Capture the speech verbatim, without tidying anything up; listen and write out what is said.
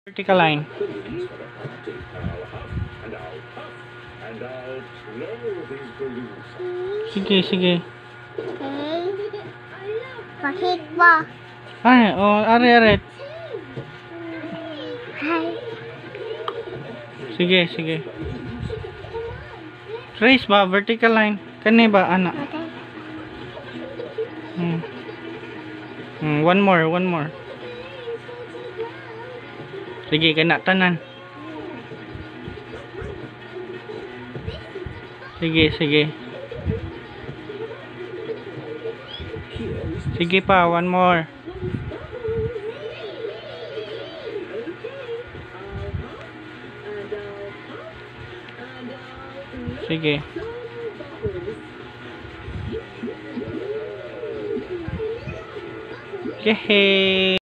Vertical line. Sige, sige. Okay. Bakit ba? Ay, oh, are, are. Hi. Sige, sige. Trace ba? Vertical line. Kani ba, anak? Okay. Hmm. Hmm, one more, one more. Sige, kana tanan. Sige, sige. Sige pa, one more. Sige. Yehey!